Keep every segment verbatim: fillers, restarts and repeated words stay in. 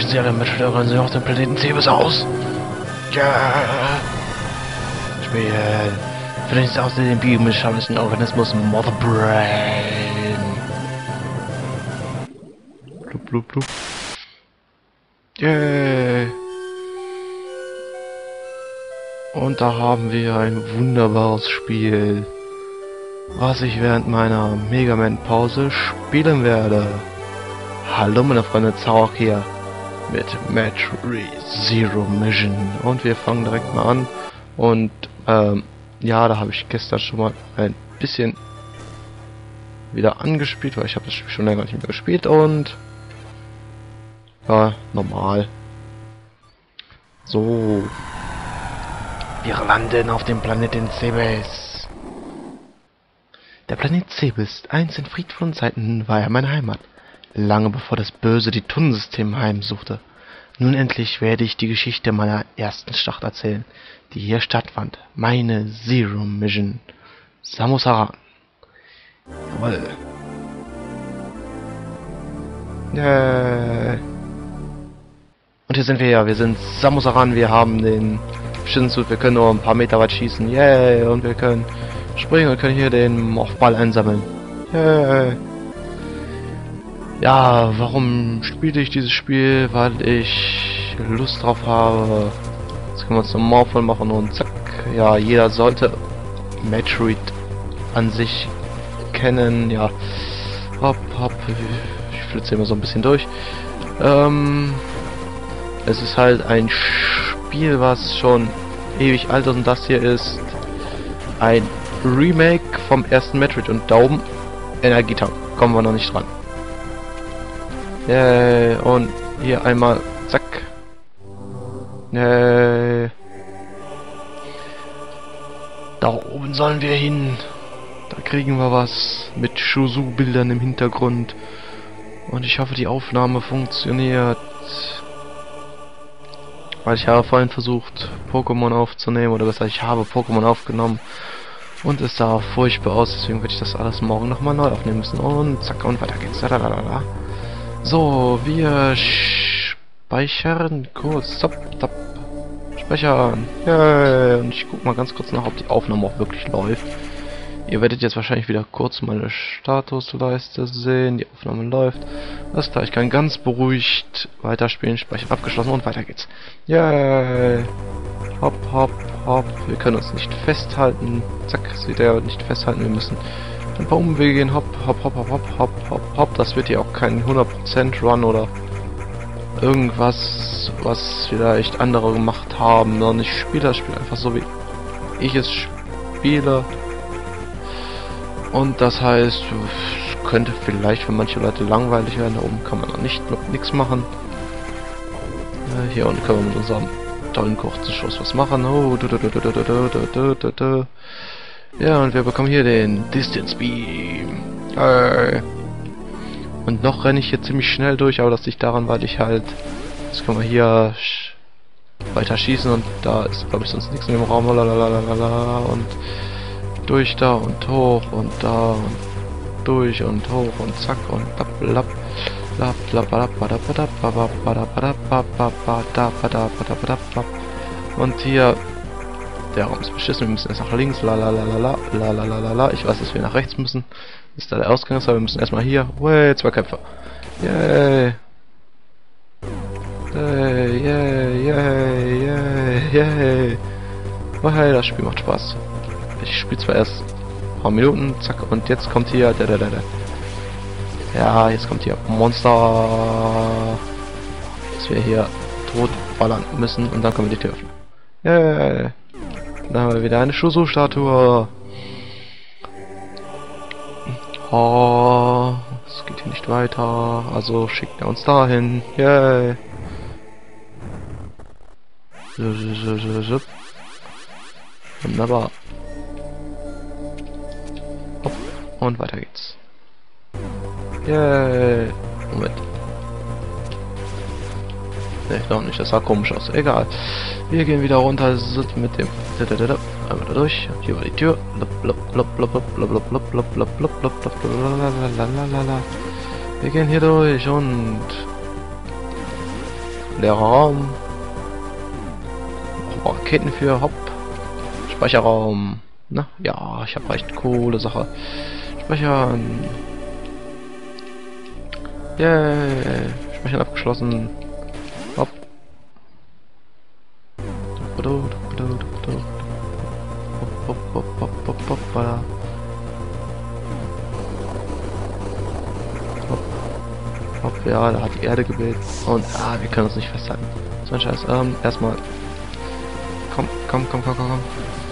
brechen sie alle Mitschülerinnen sie auf dem Planeten Cebes aus. Ja. Spielen. Für den aus dem biomechanischen Organismus Mother Brain. Blub, blub, blub. Yeah. Und da haben wir ein wunderbares Spiel, was ich während meiner Mega Man Pause spielen werde. Hallo meine Freunde, Zauch hier mit Metroid Zero Mission und wir fangen direkt mal an. Und ähm, ja, da habe ich gestern schon mal ein bisschen wieder angespielt, weil ich habe das Spiel schon länger nicht mehr gespielt und ja, normal. So, wir landen auf dem Planeten Cebes. Der Planet Cebes, einst in friedvollen Zeiten, war er meine Heimat. Lange bevor das Böse die Tunnelsysteme heimsuchte. Nun endlich werde ich die Geschichte meiner ersten Schlacht erzählen, die hier stattfand. Meine Zero Mission. Samus Aran. Jawohl. Yeah. Und hier sind wir ja. Wir sind Samus Aran. Wir haben den Shinsu. Wir können nur ein paar Meter weit schießen. Yeah. Und wir können springen und können hier den Morphball einsammeln. Yeah. Ja, warum spiele ich dieses Spiel? Weil ich Lust drauf habe. Jetzt können wir uns einen Morphball machen und zack. Ja, jeder sollte Metroid an sich kennen. Ja, hopp, hopp. Ich flitze immer so ein bisschen durch. Ähm, es ist halt ein Spiel, was schon ewig alt ist und das hier ist ein Remake vom ersten Metroid und da oben Energietank. Kommen wir noch nicht dran. Yay, und hier einmal zack. Yay. Da oben sollen wir hin. Da kriegen wir was mit Shuzu-Bildern im Hintergrund. Und ich hoffe, die Aufnahme funktioniert. Weil ich habe vorhin versucht, Pokémon aufzunehmen. Oder besser, ich habe Pokémon aufgenommen. Und es sah furchtbar aus. Deswegen werde ich das alles morgen nochmal neu aufnehmen müssen. Und zack, und weiter geht's. Dadadadada. So, wir speichern kurz. Top, top. Speichern. Yeah. Und ich guck mal ganz kurz nach, ob die Aufnahme auch wirklich läuft. Ihr werdet jetzt wahrscheinlich wieder kurz meine Statusleiste sehen. Die Aufnahme läuft. Alles klar, ich kann ganz beruhigt weiterspielen. Speichern abgeschlossen und weiter geht's. Yeah. Hopp, hopp, hopp. Wir können uns nicht festhalten. Zack, seht ihr, nicht festhalten. Wir müssen ein paar Umwege gehen. Hopp, hopp, hopp, hopp, hopp, hopp, hopp, hopp. Das wird hier auch kein hundert Prozent Run oder irgendwas, was vielleicht andere gemacht haben. Sondern ich spiele das Spiel einfach so, wie ich es spiele. Und das heißt, es könnte vielleicht für manche Leute langweilig werden. Da oben kann man noch nicht nichts machen. Äh, hier unten können wir mit unserem tollen kurzen Schuss was machen. Oh, du, du, du, du, du, du, du, du, du. Ja, und wir bekommen hier den Distance Beam. Äh. Und noch renne ich hier ziemlich schnell durch, aber das liegt daran, weil ich halt... Jetzt können wir hier sch weiter schießen und da ist, glaube ich, sonst nichts mehr im Raum. Lalalala, und durch da und hoch und da und durch und hoch und zack und lapp, lapp, und hier der Raum ist beschissen, wir müssen erst nach links, la la la la la la la la la. Ich weiß, dass wir nach rechts müssen. Das ist da der Ausgang, aber wir müssen erstmal hier. Way, zwei Kämpfer. Yay. Yay, yay, yay, yay, yay. Oh hey, das Spiel macht Spaß. Ich spiele zwar erst ein paar Minuten, zack, und jetzt kommt hier da da da da. Ja, jetzt kommt hier Monster, dass wir hier tot ballern müssen und dann können wir die Tür öffnen. Yay. Dann haben wir wieder eine Shuzu-Statue. Oh, es geht hier nicht weiter, also schickt er uns dahin. Yay. Wunderbar. Hopp. Und weiter geht's. Yay. Moment. Ne, doch nicht, das sah komisch aus. Egal. Wir gehen wieder runter mit dem... Einmal da durch. Hier war die Tür. Wir gehen hier durch und... leerer Raum. Oh, Raketen für, hopp. Speicherraum. Na, ja, ich habe recht coole Sache. Speichern. Yay. Speichern abgeschlossen. Hopp. Hopp, hopp, hopp, hopp, hopp, hopp. Hopp, ja, da hat die Erde gebildet. Und ah, wir können uns nicht festhalten. So ein Scheiß. Ähm, erstmal. Komm, komm, komm, komm, komm, komm.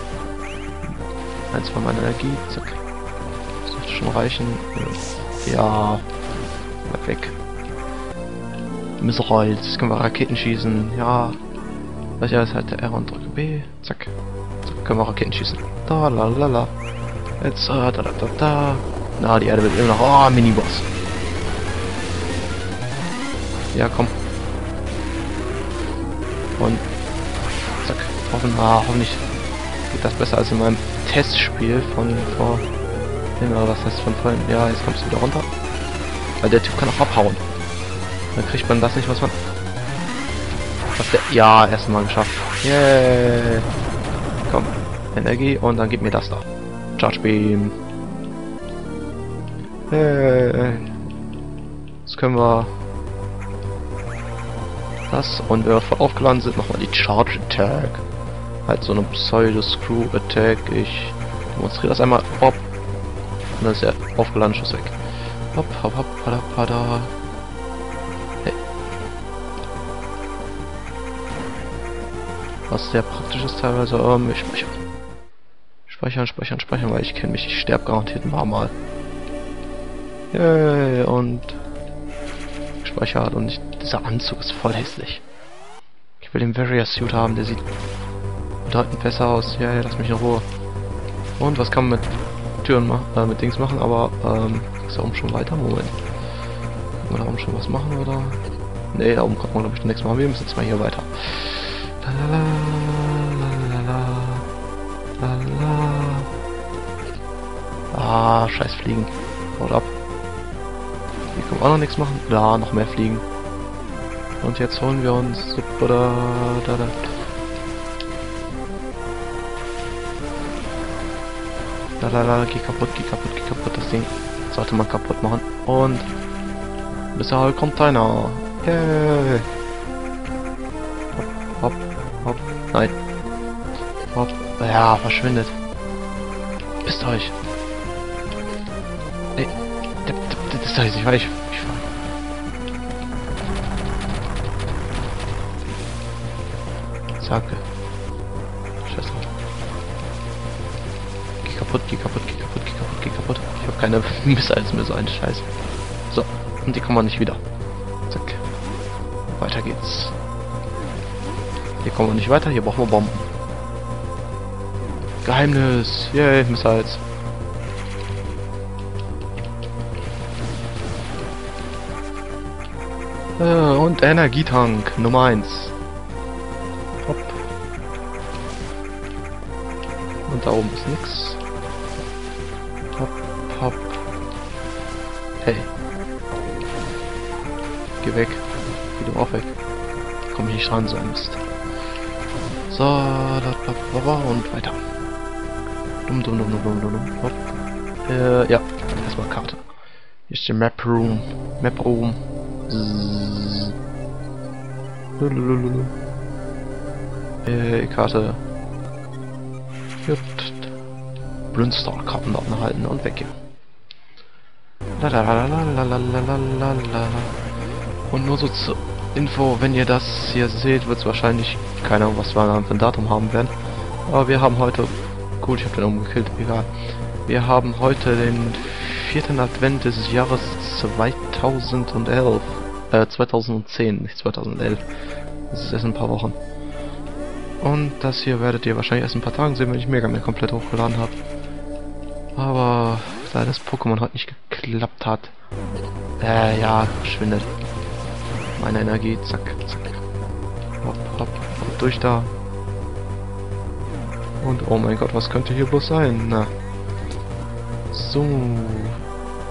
Eins von meiner Energie. Zack. Das sollte schon reichen. Ja. Bleib weg. Missiles. Jetzt können wir Raketen schießen. Ja. Welcher ist halt der R und drücke B. Zack. Zack. Können wir Raketen schießen. Da, la, la, la. Jetzt, äh, da, da, da, da. Na, die Erde wird immer noch. Oh, Miniboss. Ja, komm. Und zack. Hoffen, ah, hoffentlich geht das besser als in meinem Testspiel von vor. Oder was heißt von vorhin? Ja, jetzt kommst du wieder runter. Weil der Typ kann auch abhauen. Dann kriegt man das nicht, was man. Was der. Ja, erstmal geschafft. Yay. Komm. Energie und dann gib mir das da. Charge Beam. Yay. Jetzt können wir. Das und wenn wir voll aufgeladen sind, machen wir die Charge Attack. Halt so eine Pseudo-Screw Attack. Ich demonstriere das einmal. Hopp. Und dann ist der aufgeladene Schuss weg. Hopp, hopp, hopp, pada, pada. Hey. Was sehr praktisch ist teilweise, ähm, ich speichern. Speichern, speichern, speichern, weil ich kenne mich, ich sterbe garantiert ein paar Mal. Yay, und gespeichert und ich, dieser Anzug ist voll hässlich. Ich will den Warrior Suit haben, der sieht bedeutend besser aus. Ja, ja, lass mich in Ruhe. Und was kann man mit Türen machen, äh, mit Dings machen, aber ähm, ist da oben schon weiter? Moment. Kann man da oben schon was machen oder? Ne, da oben kommt man glaube ich nächstes Mal. Wir müssen jetzt mal hier weiter. Lalala, lalala, lalala. Ah, scheiß Fliegen. Haut ab. Hier können wir auch noch nichts machen. Da, noch mehr Fliegen. Und jetzt holen wir uns. Da, da, da. Lalala, geh kaputt, geh kaputt, geh kaputt. Das Ding sollte man kaputt machen. Und bisher kommt einer. Yay. Hopp, hopp, hopp. Nein. Hopp. Ja, verschwindet. Bist euch. Ey, das ist ich weiß, ich, ich fahr. Zacke. Scheiß drauf. Geh kaputt, geh kaputt, geh kaputt, geh kaputt, geh kaputt. Ich habe keine Missiles mehr, so ein Scheiß. So, und die kommen wir nicht wieder. Zack. Weiter geht's. Hier kommen wir nicht weiter, hier brauchen wir Bomben. Geheimnis! Yay, Missiles. Äh, und Energietank Nummer eins. Hopp. Und da oben ist nix. Hopp, hopp. Hey. Geh weg. Geh du auch weg. Komm ich nicht ran, so ein Mist. So, und weiter. Dumm, dumm, dumm, dumm, dumm, dumm. Hopp. Äh, ja. Erstmal Karte. Hier ist die Map Room. Map Room. Äh, Karte. Blunstar-Kartendaten halten und weg hier. Und nur so zur Info, wenn ihr das hier seht, wird es wahrscheinlich keine Ahnung, was wir für ein Datum haben werden. Aber wir haben heute, gut, ich habe den umgekillt, egal. Wir haben heute den vierten Advent des Jahres zweitausendelf. Äh, zweitausendzehn, nicht zweitausendelf. Das ist erst ein paar Wochen. Und das hier werdet ihr wahrscheinlich erst ein paar Tagen sehen, wenn ich Mega Man komplett hochgeladen habe. Aber da das Pokémon heute nicht geklappt hat. Äh, ja, verschwindet. Meine Energie, zack, zack. Hopp, hopp, hopp, durch da. Und oh mein Gott, was könnte hier bloß sein? Na. So.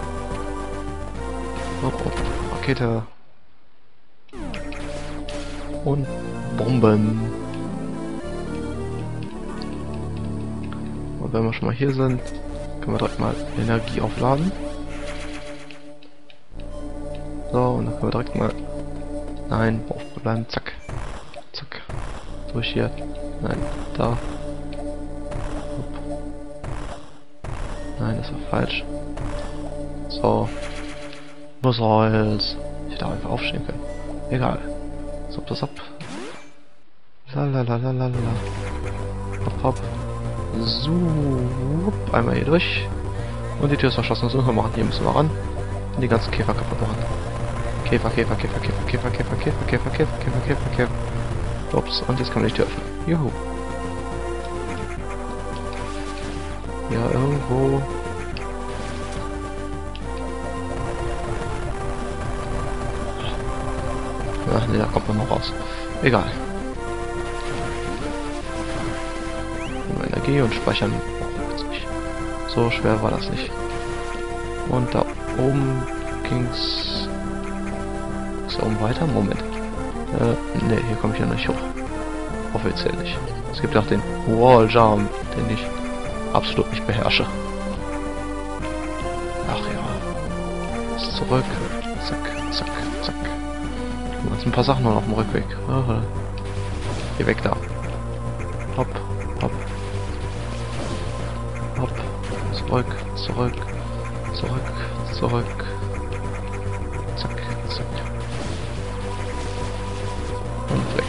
Hopp, hopp, Rakete. Und Bomben. Und wenn wir schon mal hier sind, können wir direkt mal Energie aufladen. So, und dann können wir direkt mal... Nein, aufbleiben, zack. Zack. Durch hier. Nein, da. Hopp. Nein, das war falsch. So. Was soll's? Ich hätte auch einfach aufstehen können. Egal. So, das ab. Lalalala. Hopp, hopp. So. Einmal hier durch. Und die Tür ist verschlossen. So, wir machen hier müssen wir ran. Und die ganzen Käfer kaputt machen. Käfer, Käfer, Käfer, Käfer, Käfer, Käfer, Käfer, Käfer, Käfer, Käfer, Käfer, Käfer. Ups, und jetzt kann man die Tür öffnen. Juhu. Ja, irgendwo. Ach ne, da kommt man noch raus. Egal. Energie und speichern. So schwer war das nicht. Und da oben ging's. Ist da oben weiter? Moment. Äh, ne, hier komme ich ja nicht hoch. Offiziell nicht. Es gibt auch den Wall Jump, den ich absolut nicht beherrsche. Ach ja. Ist zurück. Zack, zack, zack. Und jetzt ein paar Sachen noch auf dem Rückweg. Aha. Geh weg da. Hopp, hopp. Hopp. Zurück, zurück. Zurück, zurück. Zack, zack. Und weg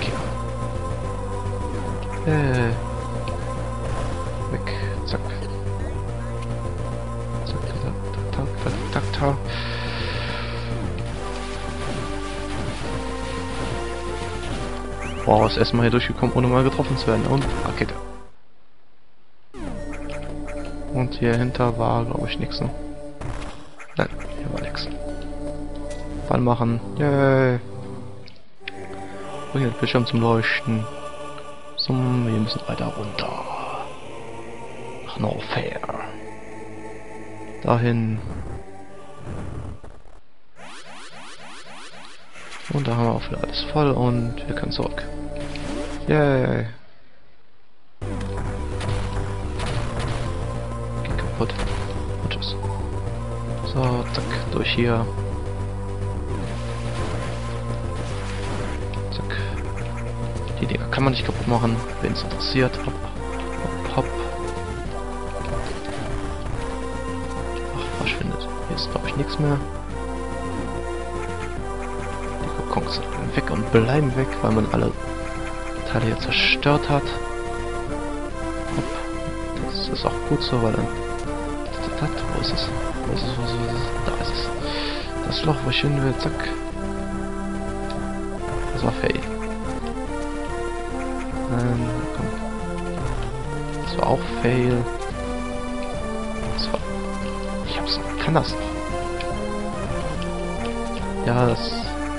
hier. Äh. Weg. Zack. Zack, tak, tak, tak, tak, tak. Wow, ist erstmal hier durchgekommen, ohne mal getroffen zu werden. Und Rakete. Und hier hinter war, glaube ich, nichts, ne? Nein, hier war nichts. Ball machen. Yay. Bring den Bildschirm zum Leuchten. So, wir müssen weiter runter. Nach Norfair. Dahin. Und da haben wir auch wieder alles voll und wir können zurück. Yay. Geht kaputt. Und tschüss. So, zack, durch hier. Zack. Die Dinger kann man nicht kaputt machen, wenn es interessiert. Hopp, hopp, hopp. Ach, verschwindet. Hier ist, glaube ich, nichts mehr. Kokons weg und bleiben weg, weil man alle Teile hier zerstört hat. Hopp. Das ist auch gut so, weil dann... Wo ist es? Wo ist es? Wo ist es? Da ist es. Das Loch, wo ich hin will, zack. Das war fail. Ähm, komm. Das war auch fail. Das war... Ich hab's... Kann das noch? Ja, das...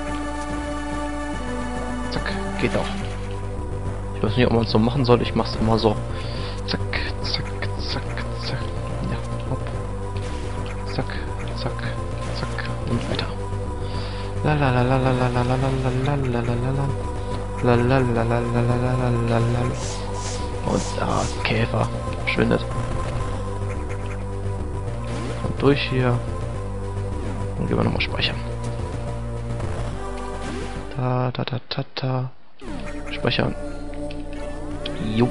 Zack, geht auch. Ich weiß nicht, ob man es so machen soll. Ich mach's immer so. Zack, zack, zack, zack. Ja, hopp. Zack, zack, zack und weiter. La la la la la la la la la la la la la la la la la la la. Und ah, Käfer verschwindet. Und durch hier. Und gehen wir nochmal speichern. Da, da, da, da, da. Speichern. Jo.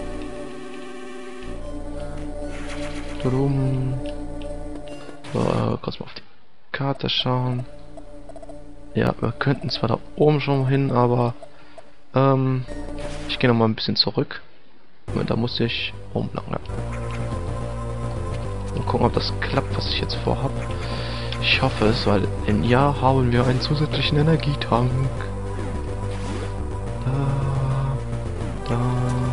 Tudum. So, äh, kurz mal auf die Karte schauen. Ja, wir könnten zwar da oben schon hin, aber ähm, ich gehe noch mal ein bisschen zurück. Und da muss ich oben lang. Ja. Mal gucken, ob das klappt, was ich jetzt vorhab. Ich hoffe es, weil in ja haben wir einen zusätzlichen Energietank. Da, da,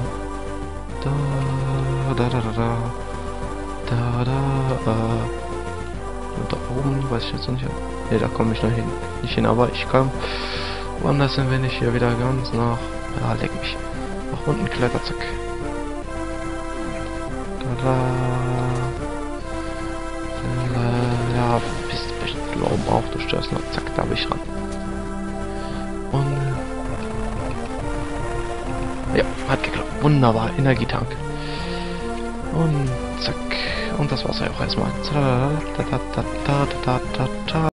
da, da, da, da, da, da, da, äh. Und da oben weiß ich jetzt noch nicht. Ne, da komme ich noch hin. Nicht hin, aber ich komme woanders hin, wenn ich hier wieder ganz nach. Ja, leck mich. Nach unten klettert, zack. Da, da. Ja, bist du glauben auch, du störst noch. Zack, da bin ich ran. Und Ja, hat geklappt. Wunderbar. Energietank. Und zack. Und das war's ja auch erstmal.